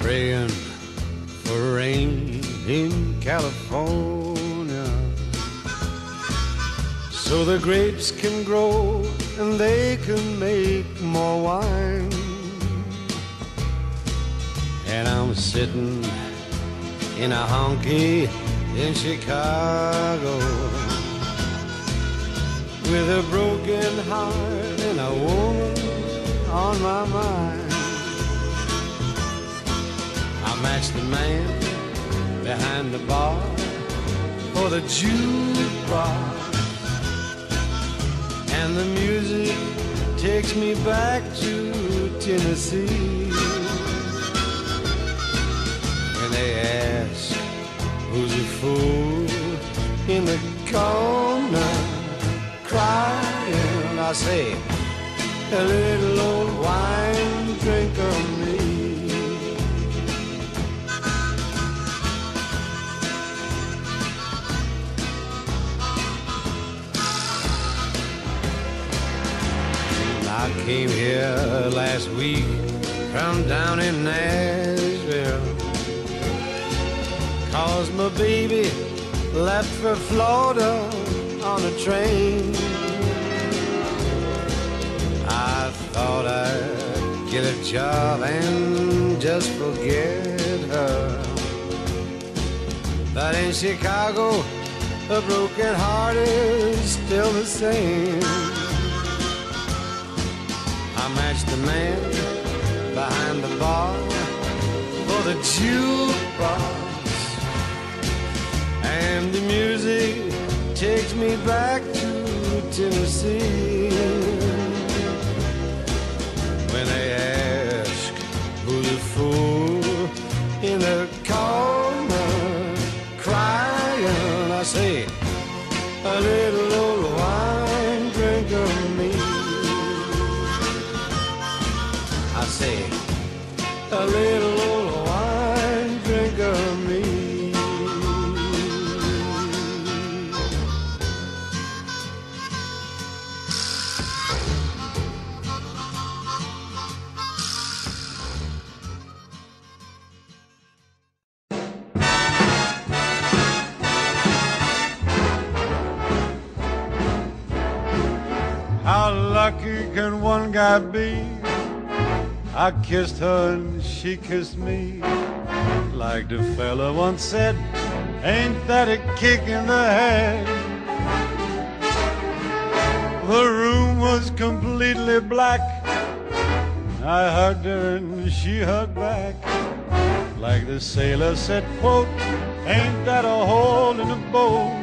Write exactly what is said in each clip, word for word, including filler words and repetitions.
praying for rain in California, so the grapes can grow and they can make more wine. And I'm sitting in a honky in Chicago with a broken heart and a woman on my mind. I matched the man behind the bar for the jukebox, and the music takes me back to Tennessee. When they ask who's a fool in the corner crying, I say, a little old wine drinker me. I came here last week from down in Nashville, 'cause my baby left for Florida on a train. I thought I'd get a job and just forget her, but in Chicago a broken heart is still the same. I matched the man behind the bar for the jukebox, and the music takes me back to Tennessee. When they ask who's a fool in the corner crying, I say, a little old wine drinker me. I say, a little old wine drinker me. How lucky can one guy be? I kissed her and she kissed me. Like the fella once said, ain't that a kick in the head? The room was completely black. I hugged her and she hugged back. Like the sailor said, quote, ain't that a hole in the boat?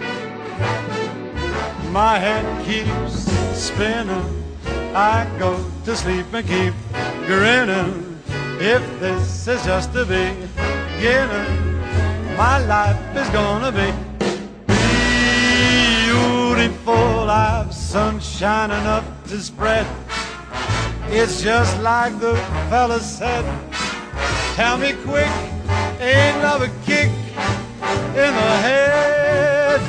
My head keeps spinning. I go to sleep and keep grinning. If this is just the beginning, my life is gonna be beautiful. I've sunshine enough to spread. It's just like the fella said. Tell me quick, ain't love a kick in the head?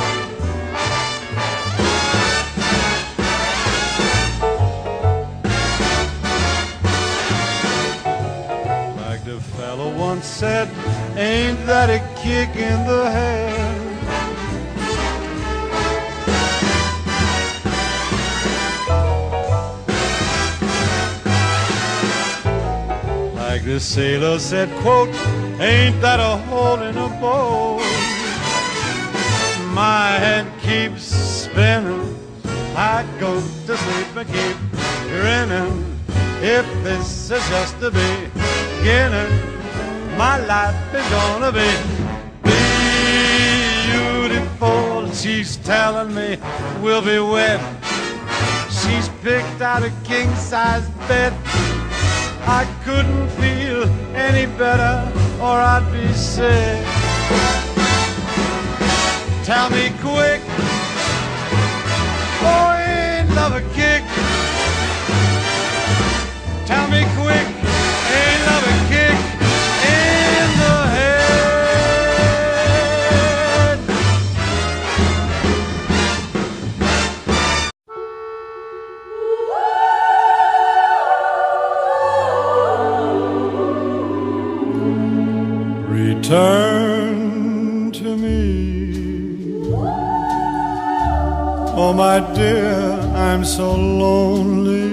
The fellow once said, ain't that a kick in the head? Like the sailor said, quote, ain't that a hole in a boat? My head keeps spinning. I go to sleep and keep grinning. If this is just the beginning, my life is gonna be beautiful. She's telling me we'll be wed. She's picked out a king-size bed. I couldn't feel any better or I'd be sick. Tell me quick, oh, ain't love a kick? Tell me quick, ain't love a kick in the head? Oh, my dear, I'm so lonely.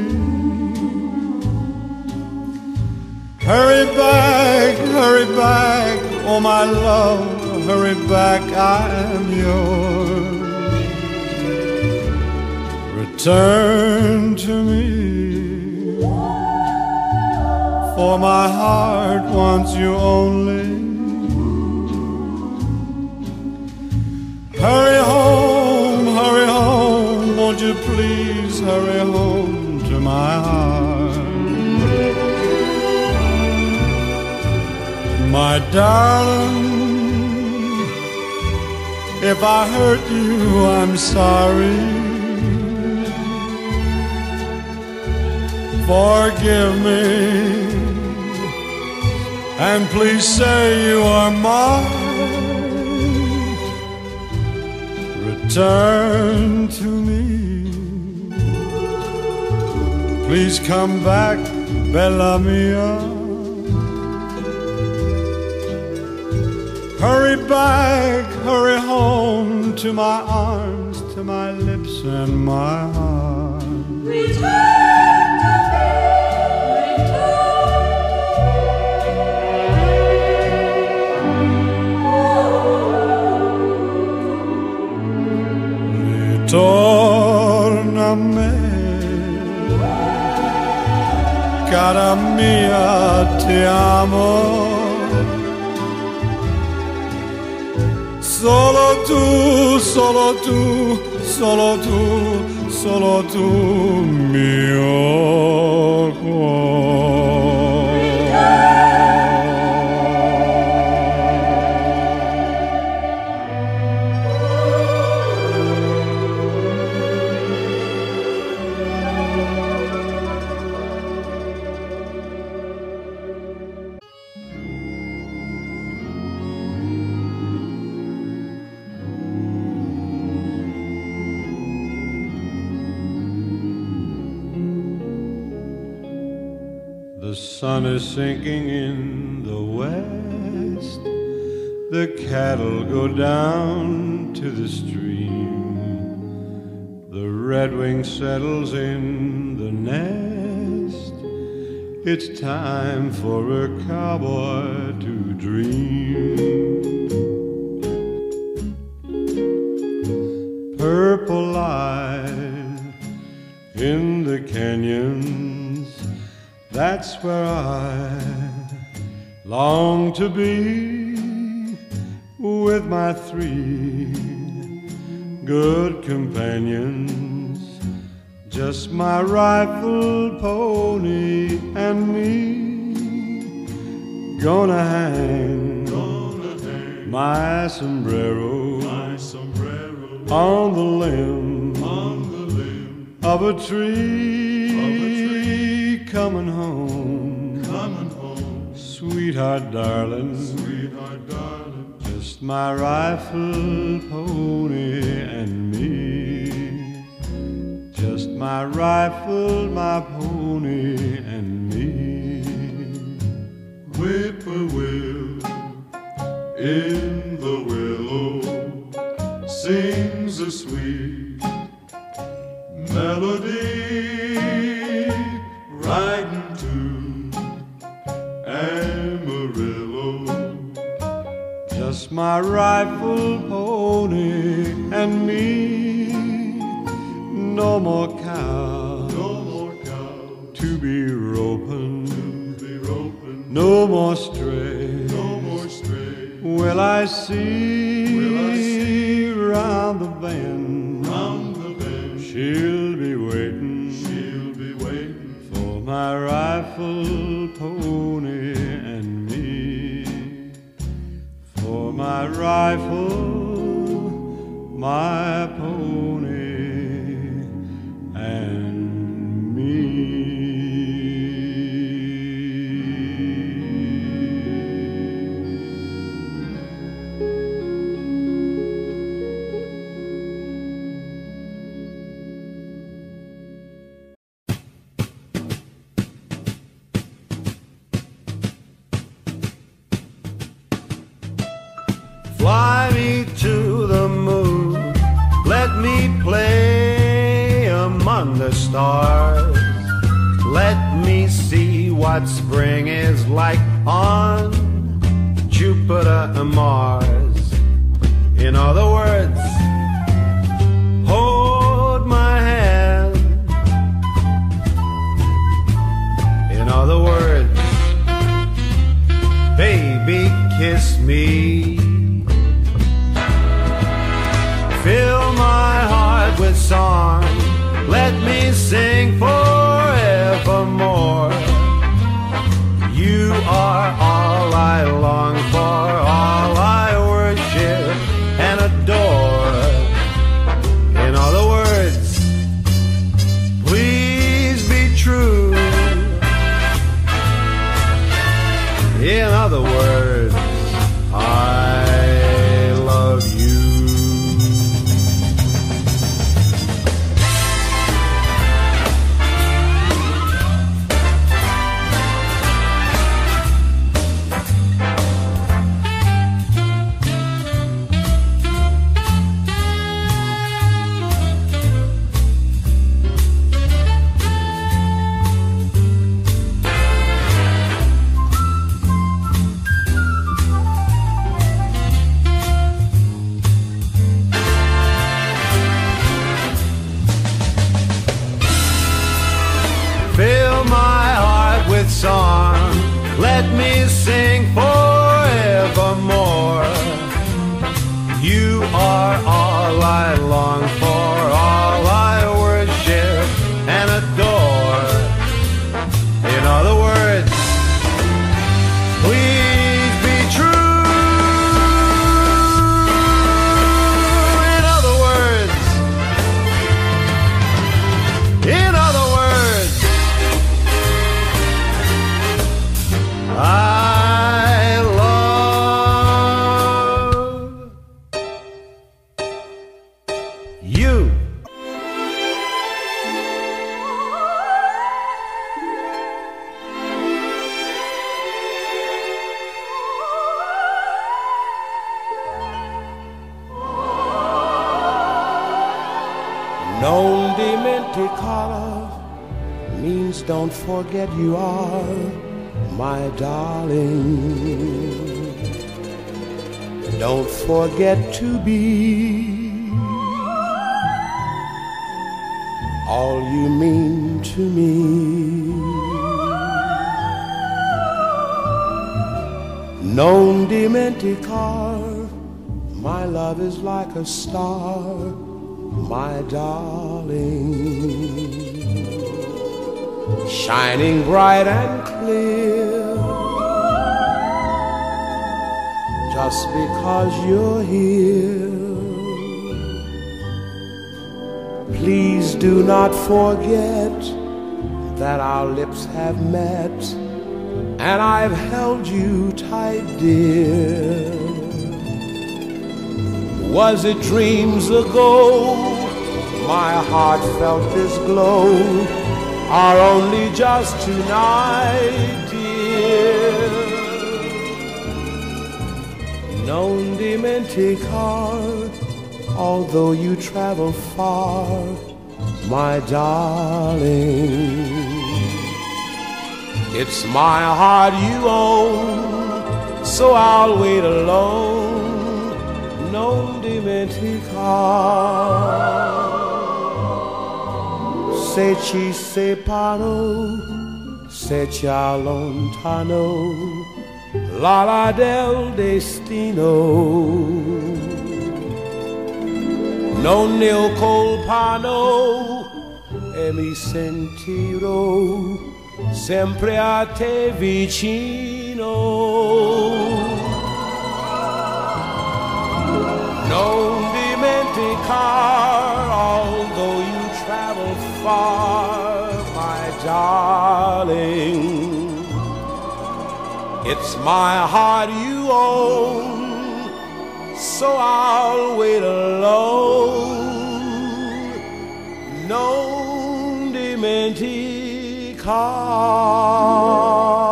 Hurry back, hurry back, oh, my love, hurry back, I'm yours. Return to me, for my heart wants you only. Hurry home, hurry home, won't you please hurry home to my heart. My darling, if I hurt you, I'm sorry. Forgive me, and please say you are mine. Return to me. Please come back, bella mia. Hurry back, hurry home to my arms, to my lips and my heart. Return to me, return. Torna a me, cara mia, ti amo. Solo tu, solo tu, solo tu, solo tu, mio cuore. The sun is sinking in the west. The cattle go down to the stream. The redwing settles in the nest. It's time for a cowboy to dream. Purple light in the canyons, that's where I long to be, with my three good companions, just my rifle, pony, and me. Gonna hang, Gonna hang my sombrero, my sombrero on the limb, on the limb of a tree. Of a tree. Coming home, coming home, sweetheart, darling, sweetheart, darling, just my rifle, pony, and me. Just my rifle, my pony, and me. Whippoorwill in the willow sings a sweet melody, riding to Amarillo. Just my rifle, pony, and me. No more cow, no more cow to be roping, to be roping. No more stray, no more stray. Will I see, will I see round the bend, round the bend. She'll be waiting, she'll be waiting for my rifle, pony, and me. For my rifle, my pony, and me. Fly me to the moon, let stars. Let me see what spring is like on Jupiter and Mars. In other words, hold my hand. In other words, baby, kiss me. Fill my heart with song. Let me sing forevermore. You are all I long for, all I worship and adore. In other words, please be true. In other words, I love you. Song. Let me sing forevermore. You are all I long for, all I worship and adore. In other words, please be true. In other words, in other words, I love you. Non dimenticare means don't forget you are my darling. Don't forget to be all you mean to me. Non dimenticare, my love is like a star, my darling, shining bright and clear, just because you're here. Please do not forget that our lips have met, and I've held you tight, dear. Was it dreams ago my heart felt this glow, or only just tonight, dear? Non dimenticare, although you travel far, my darling, it's my heart you own, so I'll wait alone. Non dimenticare. Se ci separano, se ci allontano, l'ala del destino. Non ne ho colpano e mi sentirò sempre a te vicino. Non dimenticare, although you travel far, my darling, it's my heart you own, so I'll wait alone. Non dimenticare.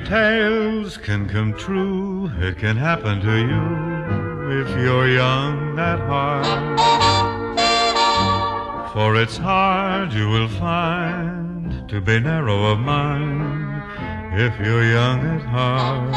tales can come true. It can happen to you if you're young at heart. For it's hard, you will find, to be narrow of mind if you're young at heart.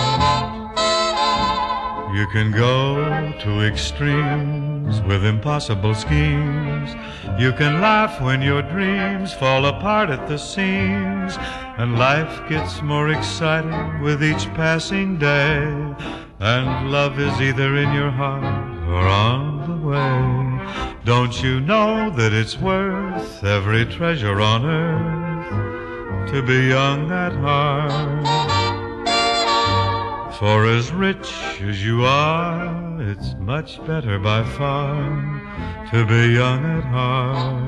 You can go to extremes with impossible schemes. You can laugh when your dreams fall apart at the seams, and life gets more exciting with each passing day, and love is either in your heart or on the way. Don't you know that it's worth every treasure on earth to be young at heart? For as rich as you are, it's much better by far to be young at heart.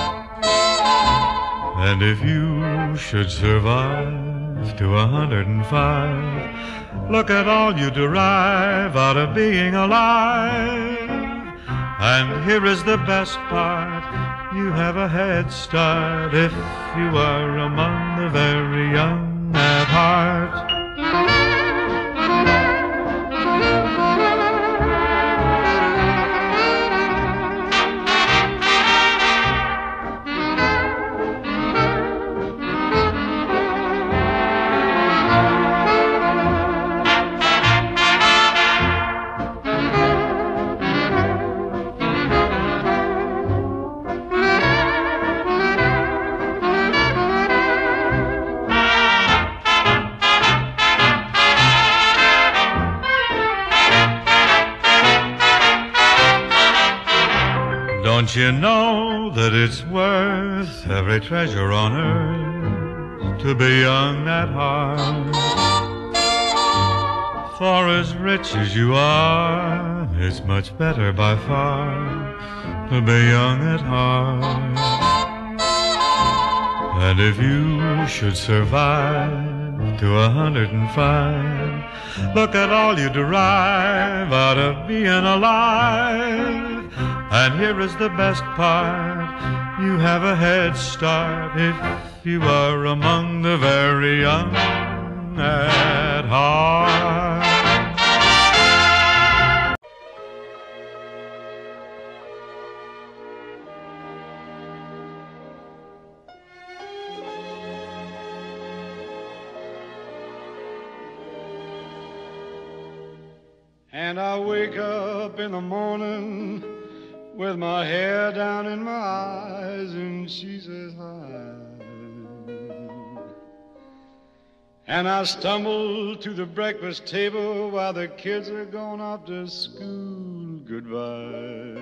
And if you should survive to a hundred and five, look at all you derive out of being alive. And here is the best part, you have a head start if you are among the very young at heart. Don't you know that it's worth every treasure on earth to be young at heart? For as rich as you are, it's much better by far to be young at heart. And if you should survive to a hundred and five, look at all you derive out of being alive. And here is the best part, you have a head start if you are among the very young at heart. And I wake up in the morning with my hair down in my eyes, and she says hi. And I stumble to the breakfast table while the kids are gone off to school. Goodbye.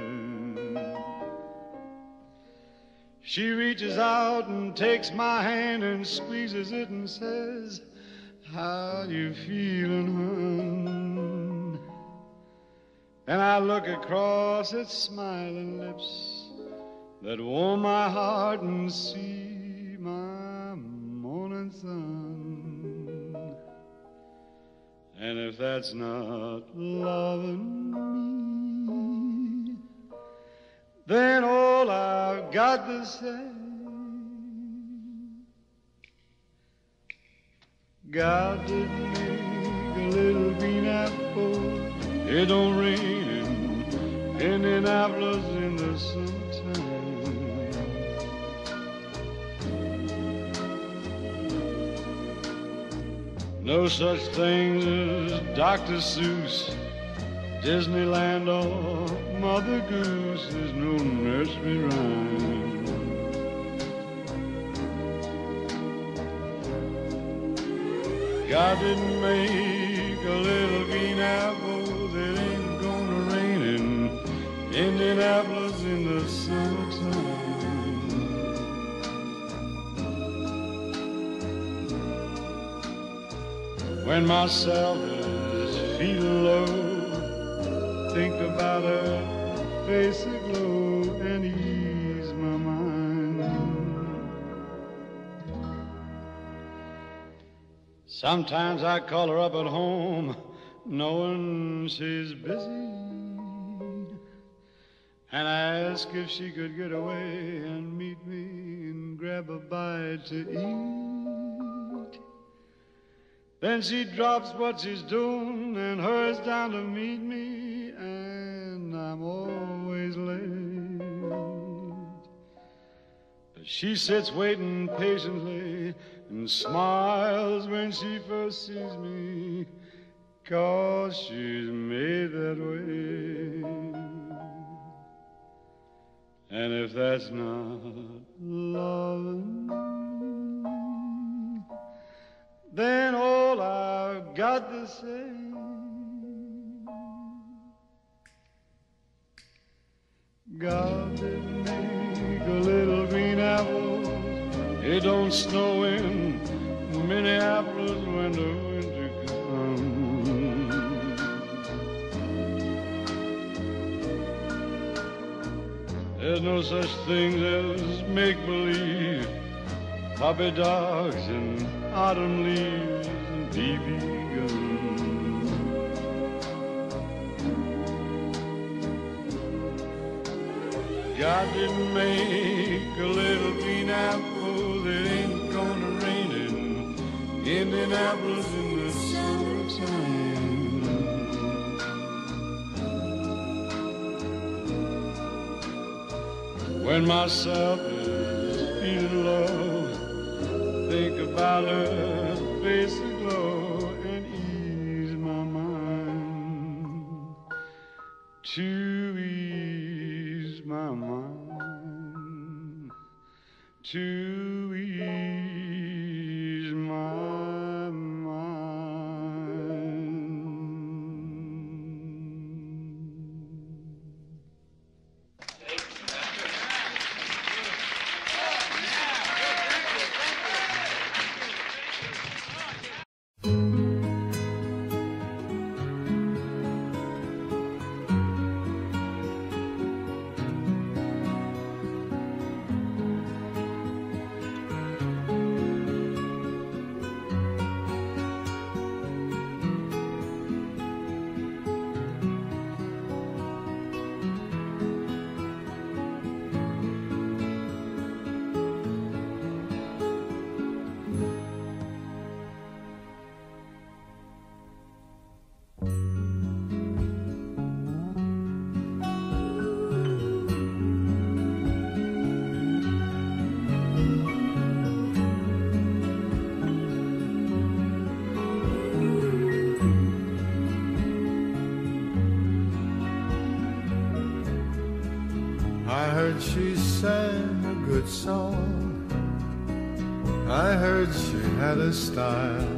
She reaches out and takes my hand and squeezes it and says, how you feeling, hon? And I look across at smiling lips that warm my heart and see my morning sun. And if that's not loving me, then all I've got to say, God didn't make a little green apple. It don't rain in Indianapolis in the summertime. No such things as Doctor Seuss, Disneyland, or Mother Goose. There's no nursery rhyme. God didn't make a little green apple. It ain't gonna rain in Indianapolis in the summertime. When myself is feeling low, think about her face aglow and ease my mind. Sometimes I call her up at home, knowing she's busy, and I ask if she could get away and meet me and grab a bite to eat. Then she drops what she's doing and hurries down to meet me, and I'm always late. But she sits waiting patiently and smiles when she first sees me, 'cause she's made that way. And if that's not loving, then all I've got to say, God didn't make a little green apple. It don't snow in Minneapolis when the winter comes. There's no such thing as make-believe, puppy dogs and autumn leaves and B B guns. God didn't make a little green apple that ain't gonna rain in Indianapolis in the summertime. When myself is feeling low, think about her face aglow and ease my mind. To ease my mind. To ease my She sang a good song. I heard she had a style,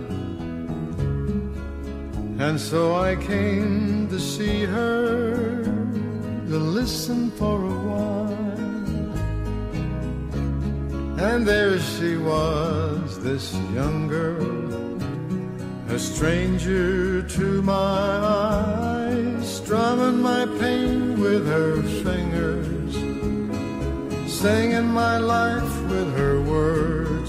and so I came to see her, to listen for a while. And there she was, this young girl, a stranger to my eyes, strumming my pain with her fingers, singing my life with her words,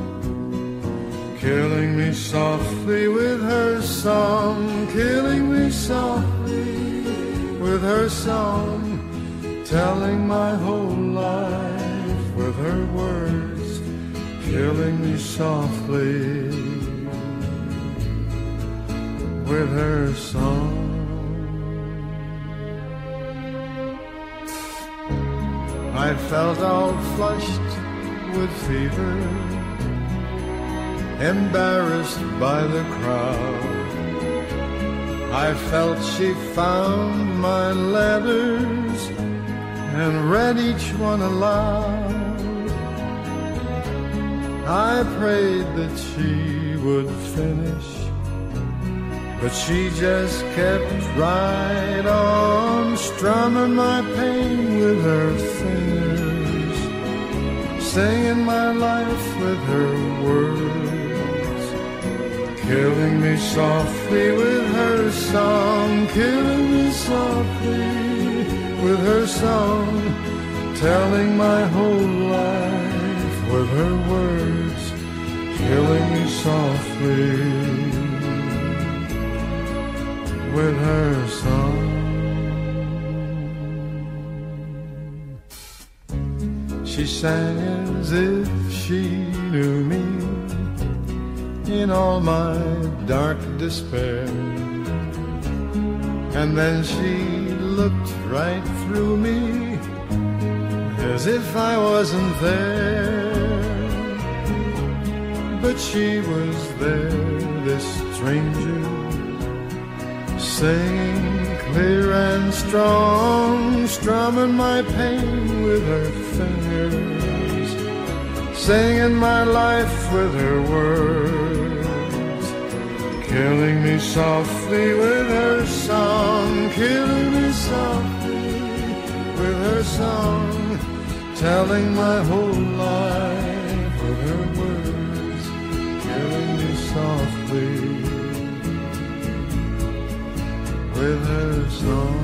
killing me softly with her song, killing me softly with her song, telling my whole life with her words, killing me softly with her song. I felt all flushed with fever, embarrassed by the crowd. I felt she found my letters and read each one aloud. I prayed that she would finish, but she just kept right on, strumming my pain with her fingers, singing my life with her words, killing me softly with her song, killing me softly with her song, telling my whole life with her words, killing me softly with her song. She sang as if she knew me, in all my dark despair. And then she looked right through me as if I wasn't there. But she was there, this stranger, singing clear and strong, strumming my pain with her fingers, singing my life with her words, killing me softly with her song, killing me softly with her song, telling my whole life with her words, killing me softly with her song.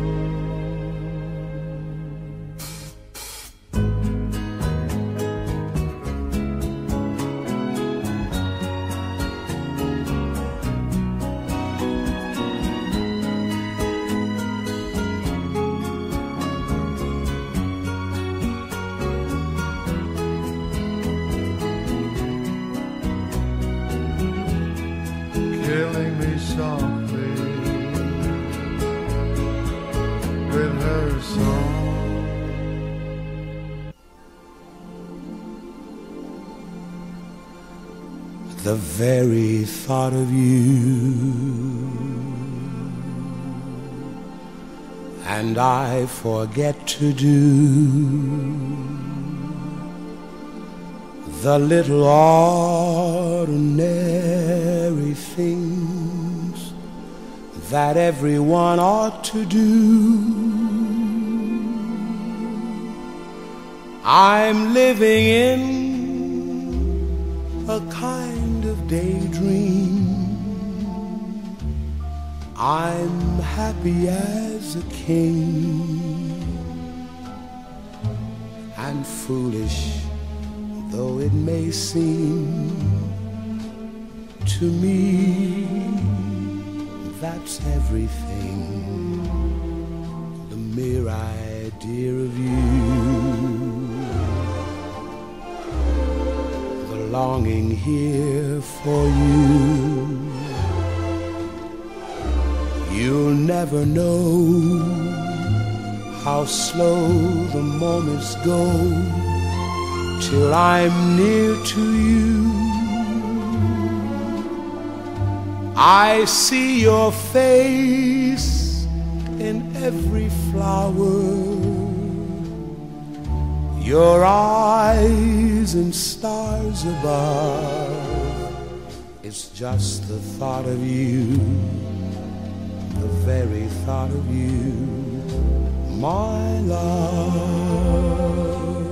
Killing me softly with her song. The very thought of you, and I forget to do the little ordinary things that everyone ought to do. I'm living in a kind of daydream. I'm happy as a king, and foolish though it may seem to me, that's everything. The mere idea of you, the longing here for you. You'll never know how slow the moments go till I'm near to you. I see your face in every flower, your eyes and stars above. It's just the thought of you, the very thought of you, my love.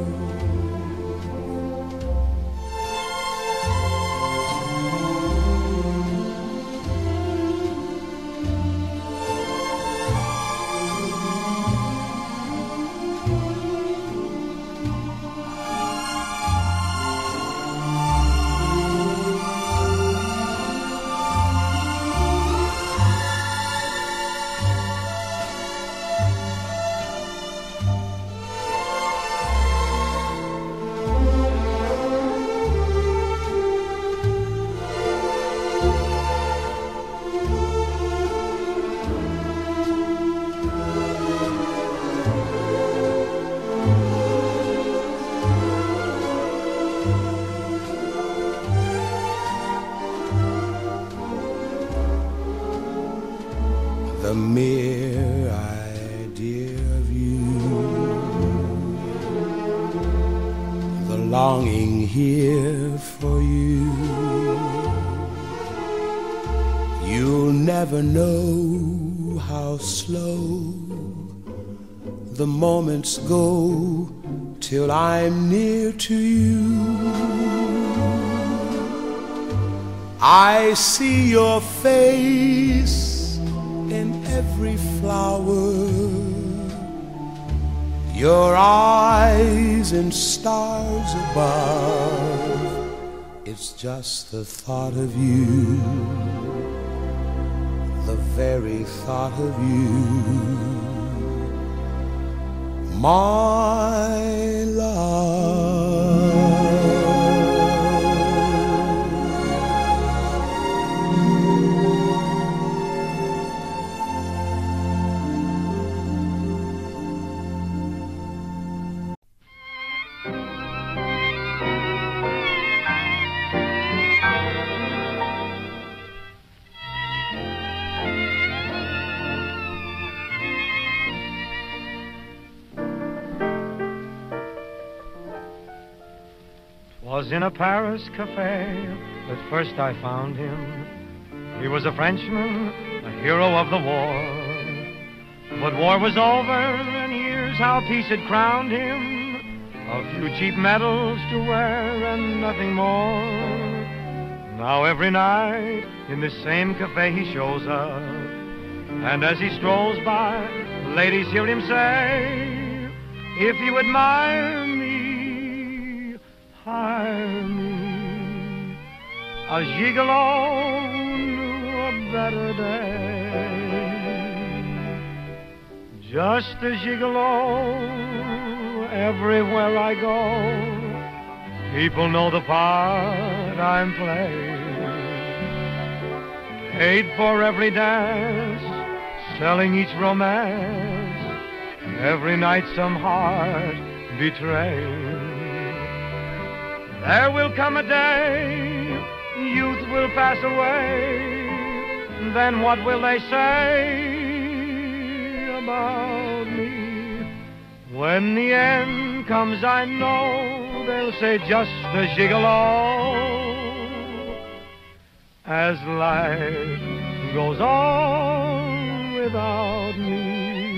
The mere idea of you, the longing here for you. You'll never know how slow the moments go till I'm near to you. I see your face in every flower, your eyes and stars above. It's just the thought of you, the very thought of you, my love. 'Twas in a Paris cafe that first I found him. He was a Frenchman, a hero of the war. But war was over, and here's how peace had crowned him. A few cheap medals to wear and nothing more. Now every night in this same cafe he shows up, and as he strolls by, ladies hear him say, if you admire me, hire me. A gigolo who knew a better day. Just a gigolo, everywhere I go, people know the part I'm playing. Paid for every dance, selling each romance, every night some heart betrayed. There will come a day, youth will pass away, then what will they say about me? When the end comes, I know they'll say just a gigolo. As life goes on without me.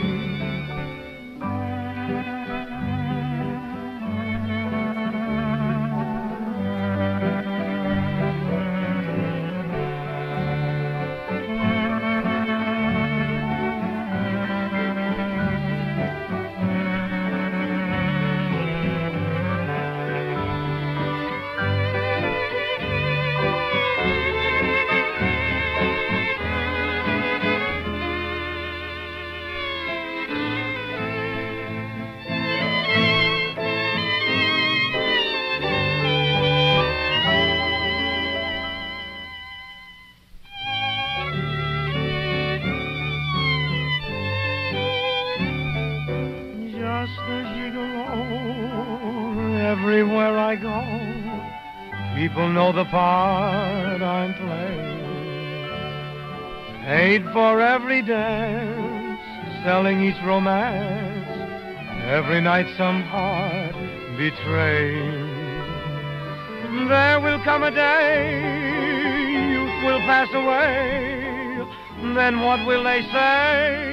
Everywhere I go, people know the part I'm playing. Paid for every dance, selling each romance, every night some heart betrayed. There will come a day, youth will pass away, then what will they say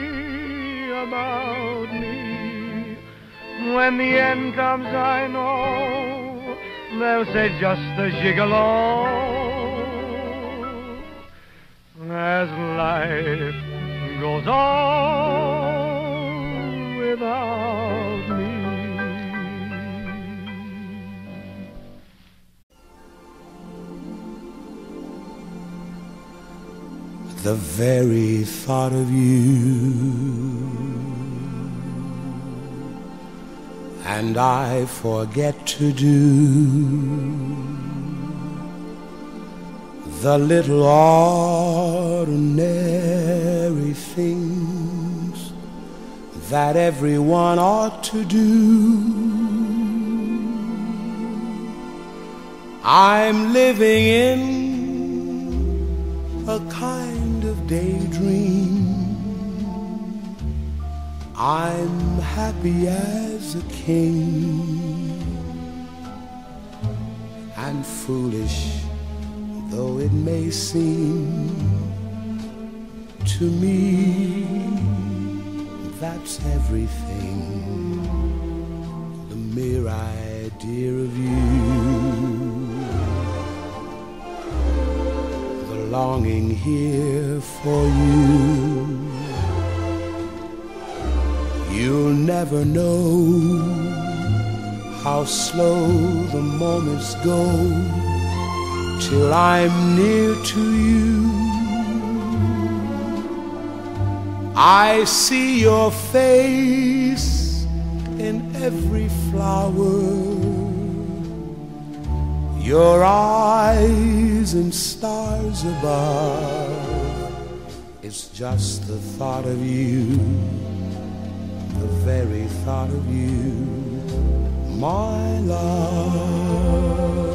about me? When the end comes, I know they'll say just a gigolo. As life goes on without me. The very thought of you, and I forget to do the little ordinary things that everyone ought to do. I'm living in a kind of daydream. I'm happy as a king, and foolish though it may seem to me, that's everything. The mere idea of you, the longing here for you. You'll never know how slow the moments go till I'm near to you. I see your face in every flower, your eyes and stars above. It's just the thought of you, the very thought of you, my love.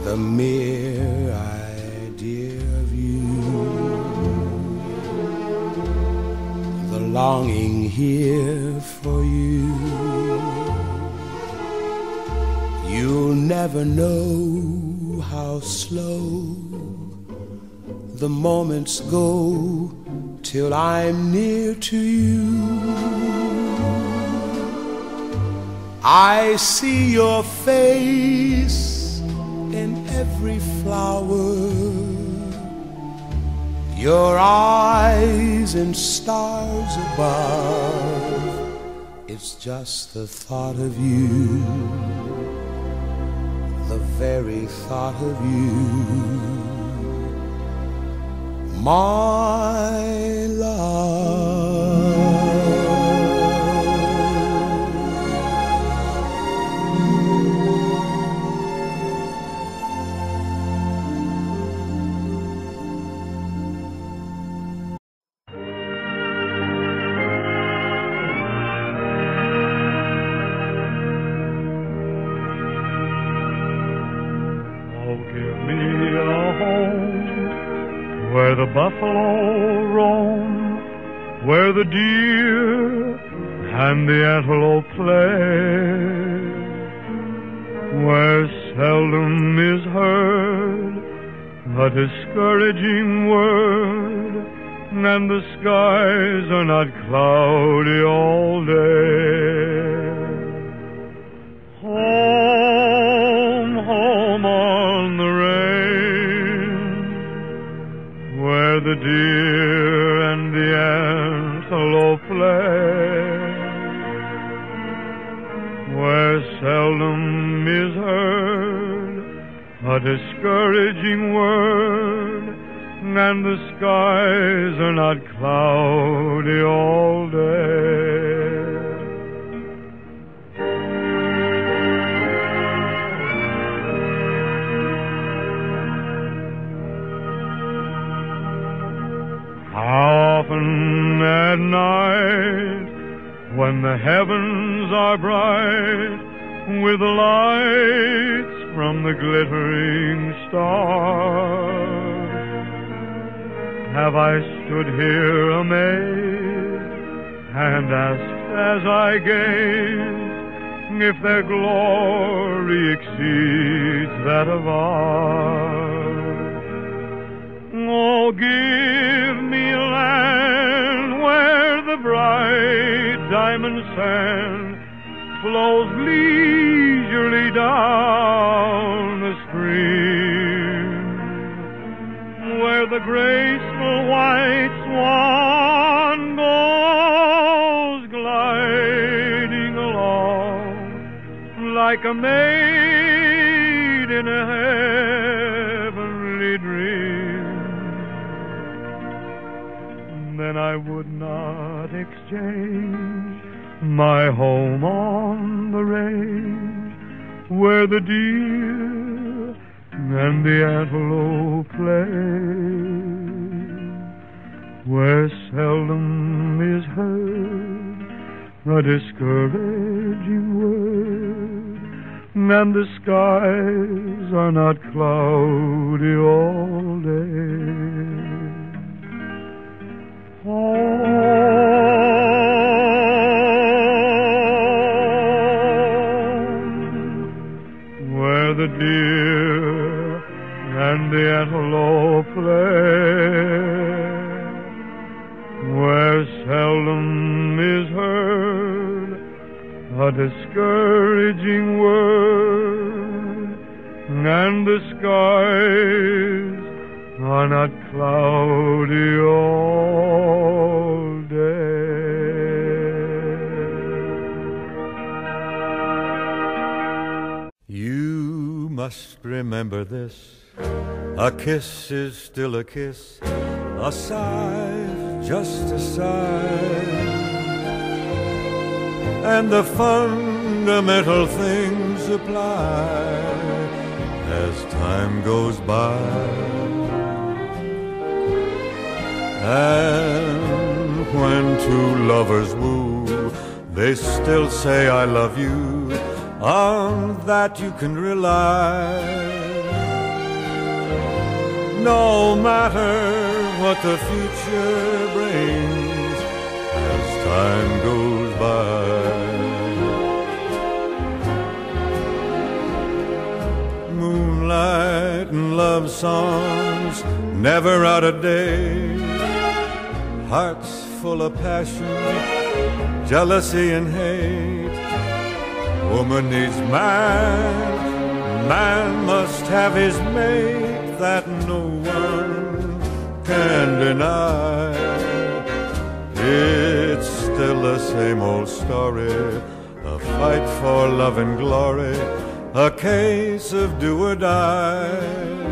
the mere idea of you, the longing here for you. You'll never know how slow the moments go till I'm near to you. I see your face in every flower, your eyes in stars above. It's just the thought of you, the very thought of you, my love. Where the buffalo roam, where the deer and the antelope play, where seldom is heard a discouraging word, and the skies are not cloudy all day. Home, home on the range, where the deer and the antelope play, where seldom is heard a discouraging word, and the skies are not cloudy all day. How often at night, when the heavens are bright with lights from the glittering stars, have I stood here amazed and asked as I gazed if their glory exceeds that of ours. Oh, give me a land where the bright diamond sand flows leisurely down the stream, where the graceful white swan goes gliding along like a maid in a heavenly dream. Then I would not exchange my home on the range, where the deer and the antelope play, where seldom is heard a discouraging word, and the skies are not cloudy all day. Home, where the deer and the antelope play, where seldom is heard a discouraging word, and the skies are not cloudy all day. You must remember this: a kiss is still a kiss, a sigh just a sigh, and the fundamental things apply as time goes by. And when two lovers woo, they still say I love you, on that you can rely. no matter what the future brings as time goes by. Moonlight and love songs never out of date, hearts full of passion, jealousy and hate. Woman needs man, man must have his mate, that no one can deny. It's still the same old story, a fight for love and glory, a case of do or die.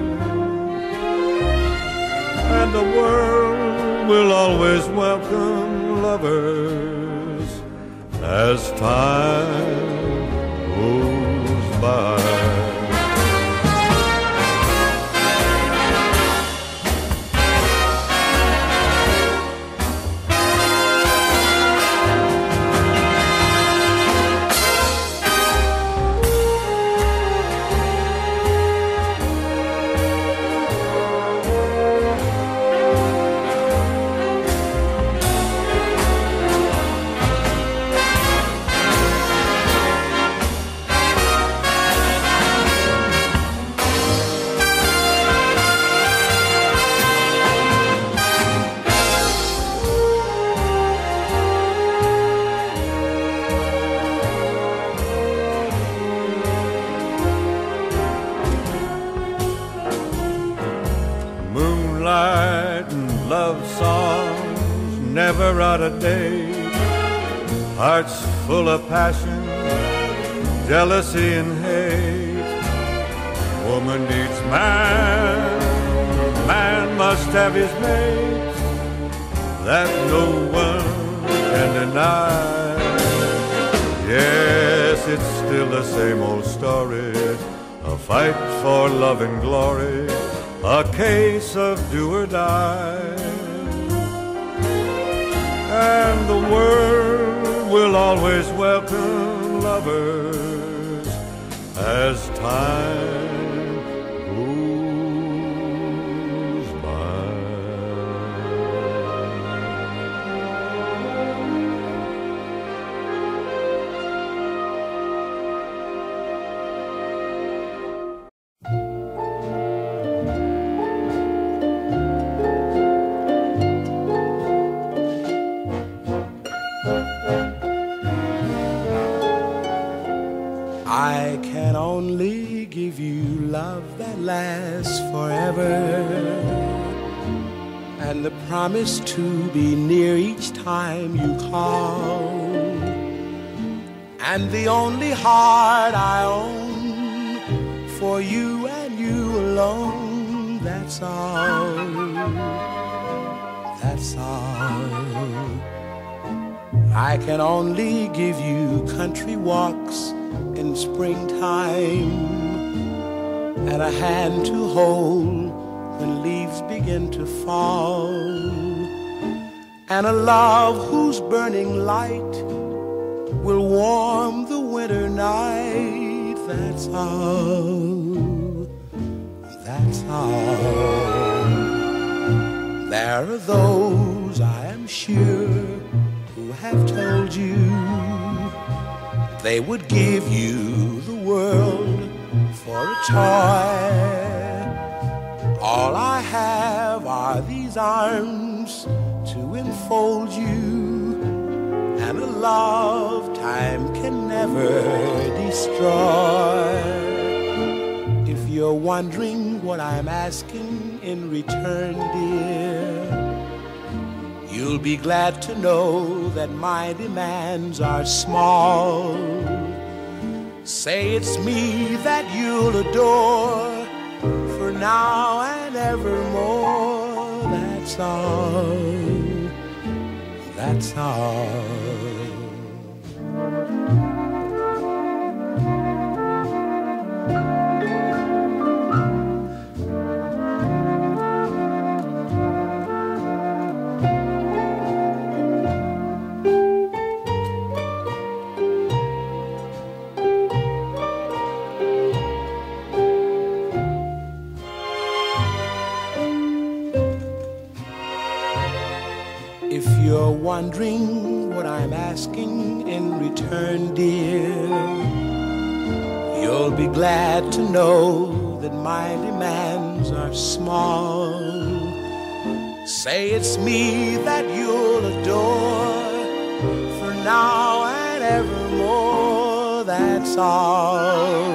And the world will always welcome lovers as time goes by. Never out of date, hearts full of passion, jealousy and hate. Woman needs man, man must have his mate, that no one can deny. Yes, it's still the same old story, a fight for love and glory, a case of do or die. And the world will always welcome lovers as time goes by. I can only give you love that lasts forever, and the promise to be near each time you call, and the only heart I own for you and you alone. That's all, that's all. I can only give you country walks in springtime, and a hand to hold when leaves begin to fall, and a love whose burning light will warm the winter night. That's all, that's all. There are those, I am sure, who have told you they would give you the world for a toy. All I have are these arms to enfold you, and a love time can never destroy. If you're wondering what I'm asking in return, dear, you'll be glad to know that my demands are small. Say it's me that you'll adore for now and evermore. That's all, that's all. wondering what I'm asking in return, dear, you'll be glad to know that my demands are small. Say it's me that you'll adore for now and evermore. That's all.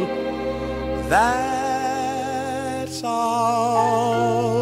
That's all.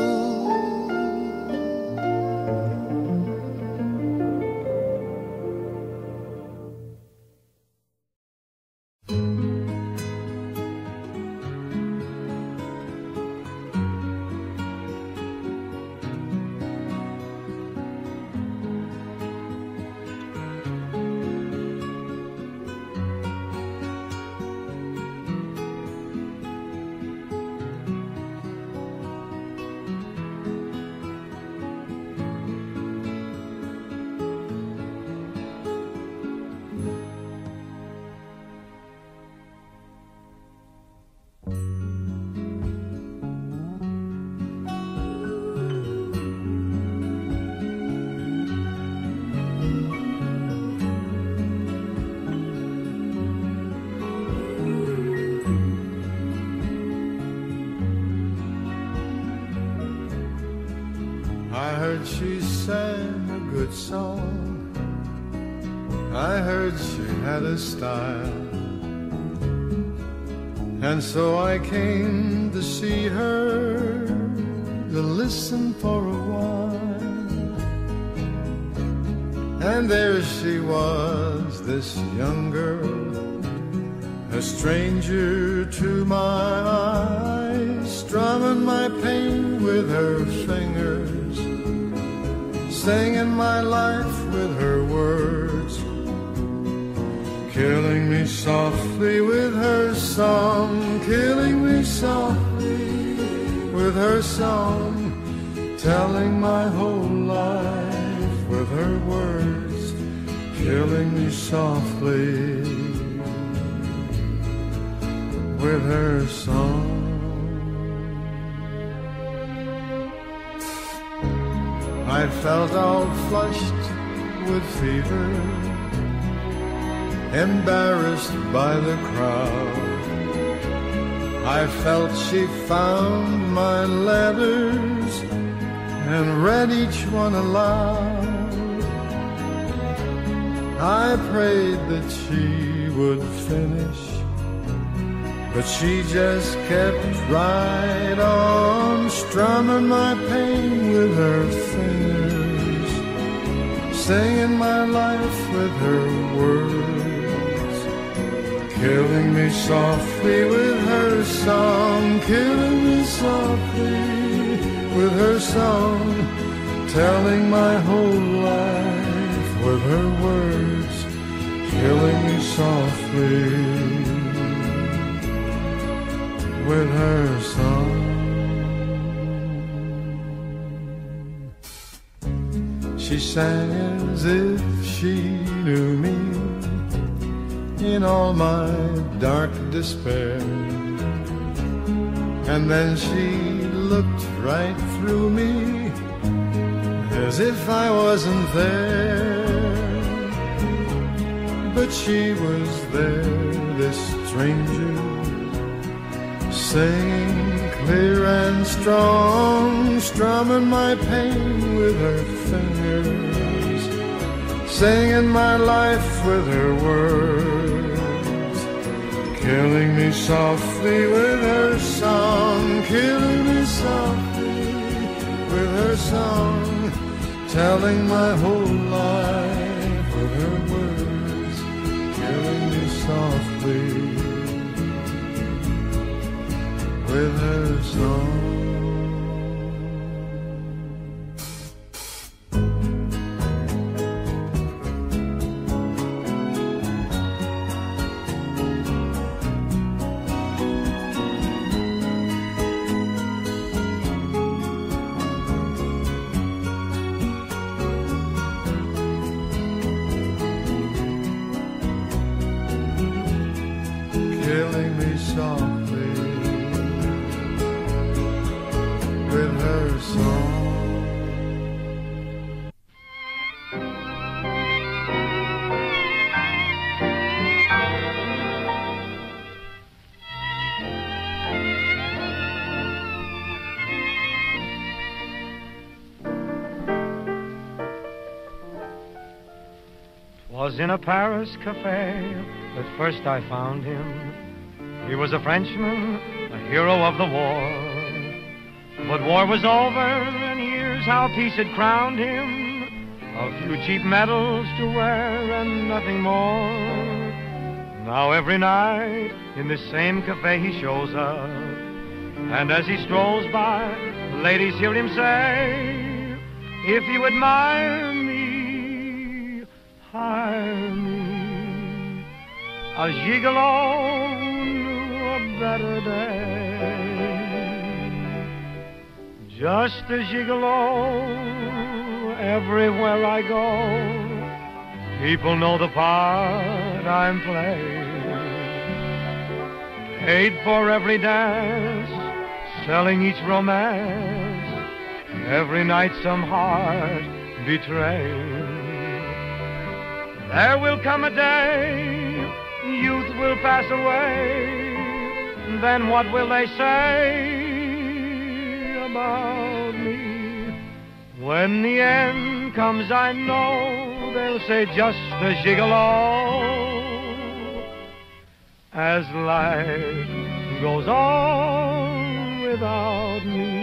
I heard she sang a good song, I heard she had a style, and so I came to see her, to listen for a while. And there she was, this young girl, a stranger to my eyes, strumming my pain with her fingers, singing my life with her words, killing me softly with her song, killing me softly with her song, telling my whole life with her words, killing me softly with her song. I felt all flushed with fever, embarrassed by the crowd. I felt she found my letters and read each one aloud. I prayed that she would finish, but she just kept right on, strumming my pain with her fingers, singing my life with her words, killing me softly with her song, killing me softly with her song, telling my whole life with her words, killing me softly with her song. She sang as if she knew me in all my dark despair, and then she looked right through me as if I wasn't there. But she was there, this stranger, singing clear and strong, strumming my pain with her fingers, singing my life with her words, killing me softly with her song, killing me softly with her song, telling my whole life with her words, killing me softly with her song. Killing me softly with her song. 'Twas in a Paris cafe that first I found him. He was a Frenchman, a hero of the war. But war was over, and here's how peace had crowned him. A few cheap medals to wear and nothing more. Now every night in this same cafe he shows up, and as he strolls by, ladies hear him say, if you admire me, hire me. A gigolo knew a better day. Just a gigolo, everywhere I go, people know the part I'm playing. Paid for every dance, selling each romance, every night some heart betraying. There will come a day, youth will pass away, then what will they say about me? When the end comes, I know they'll say just a gigolo. As life goes on without me.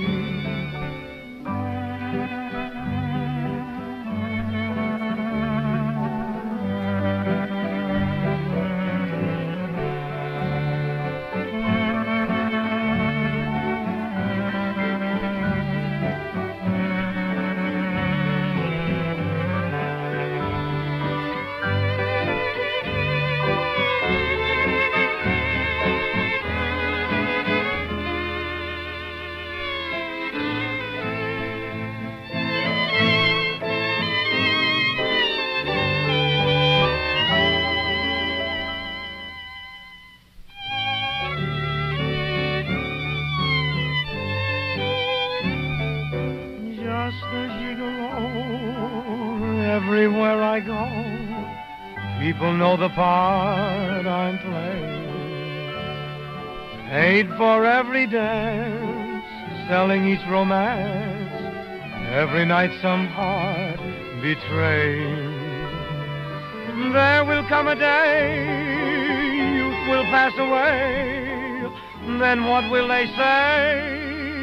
Everywhere I go, people know the part I'm playing. Paid for every dance, selling each romance, every night some heart betraying. There will come a day, youth will pass away, then what will they say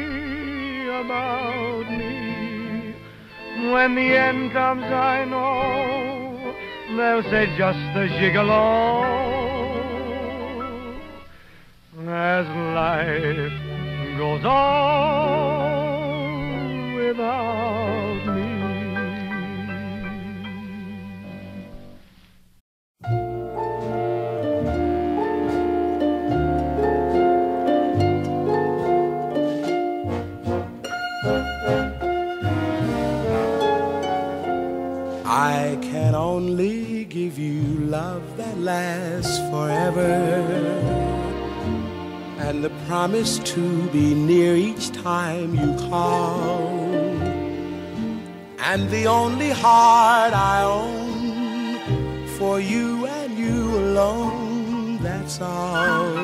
about me? When the end comes, I know they'll say just a gigolo. As life goes on without me. I can only give you love that lasts forever, and the promise to be near each time you call, and the only heart I own for you and you alone. That's all,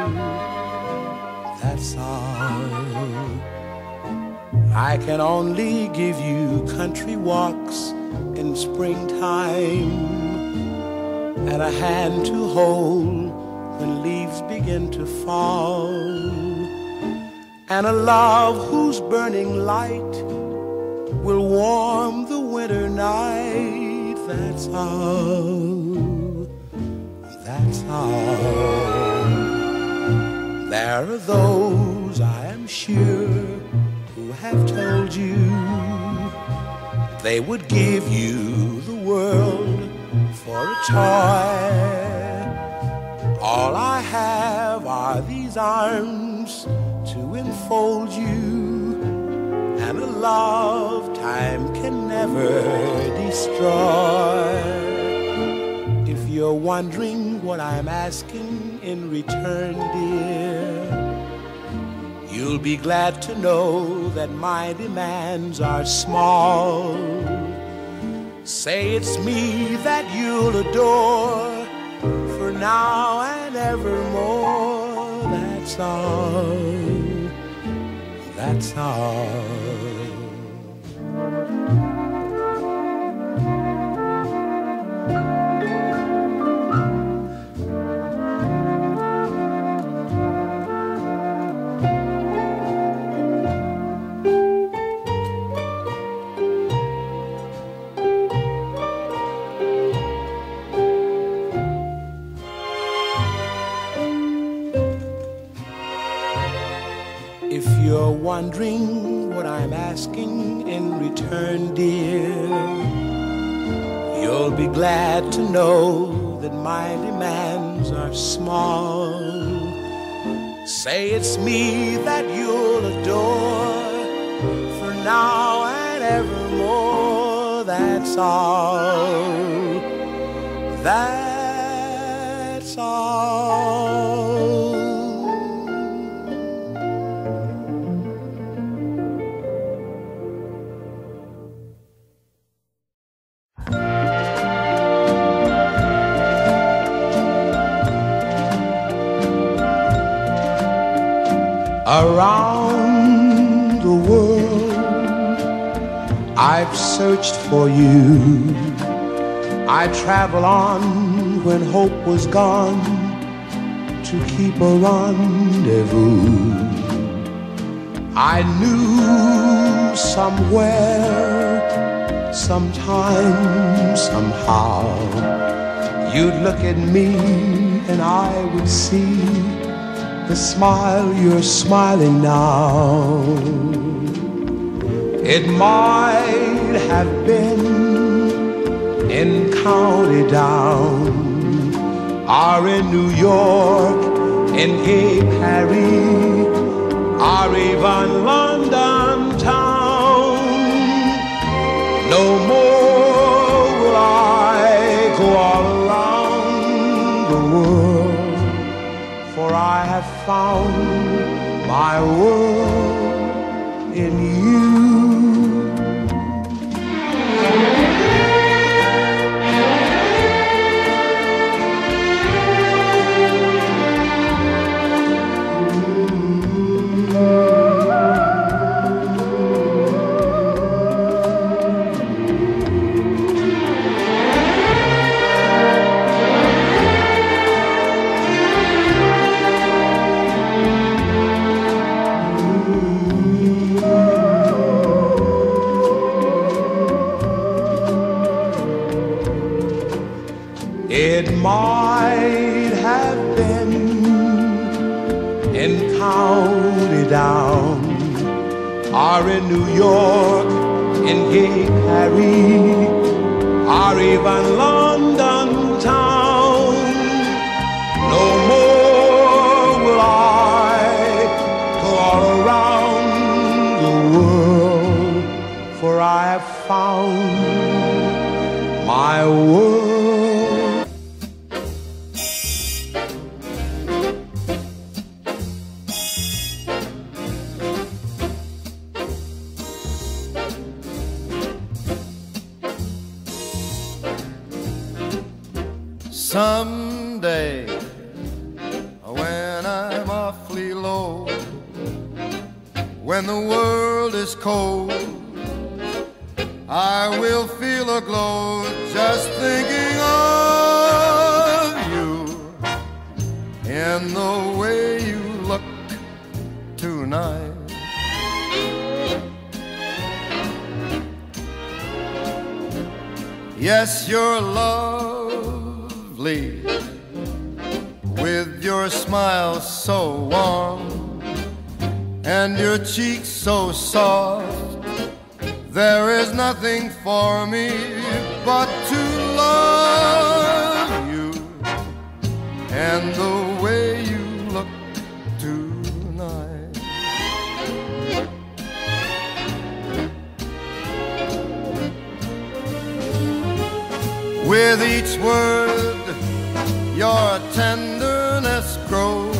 that's all. I can only give you country walks in springtime, and a hand to hold when leaves begin to fall, and a love whose burning light will warm the winter night. That's all, that's all. There are those, I am sure, who have told you they would give you the world for a toy. All I have are these arms to enfold you, and a love time can never destroy. If you're wondering what I'm asking in return, dear, you'll be glad to know that my demands are small. Say it's me that you'll adore for now and evermore. That's all, that's all. If you're wondering what I'm asking in return, dear, you'll be glad to know that my demands are small. Say it's me that you'll adore for now and evermore. That's all. That's all. Around the world I've searched for you. I travel on when hope was gone to keep a rendezvous. I knew somewhere, sometime, somehow, you'd look at me and I would see the smile you're smiling now. It might have been in County Down, or in New York, in gay Paris, or even London town. No more will I go all around the world, for I have found my world in you. It might have been in County Down, or in New York, in gay Paris, or even London town. No more will I go all around the world, for I have found my world. Someday, when I'm awfully low, when the world is cold, I will feel a glow just thinking of you, in the way you look tonight. Yes, you're lovely, with your smile so warm and your cheeks so soft. There is nothing for me but to love you, and the way you look tonight. With each word your tenderness grows,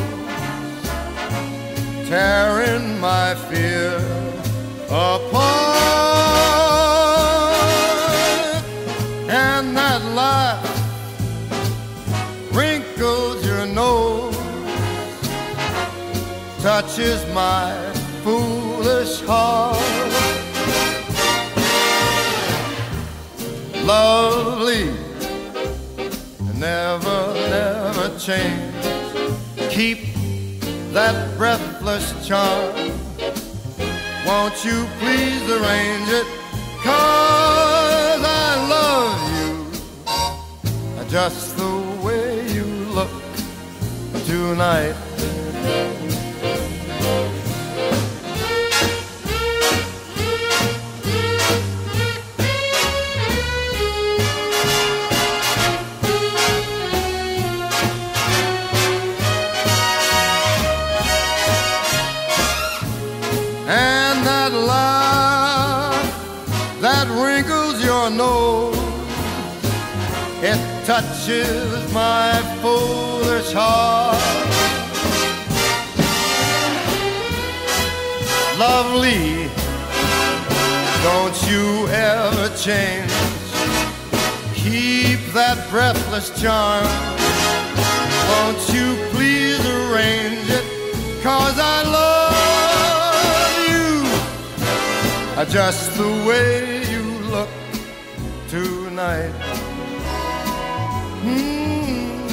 tearing my fear apart. And that laugh wrinkles your nose, touches my foolish heart. Lovely, never, never change. Keep that breathless charm. Won't you please arrange it? 'Cause I love you just the way you look tonight. touches my foolish heart. Lovely, don't you ever change. Keep that breathless charm. Won't you please arrange it? 'Cause I love you just the way you look tonight. Mm.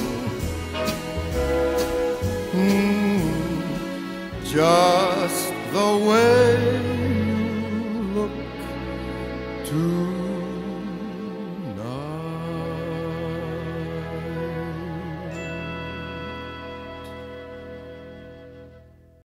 Mm. Just the way you look tonight.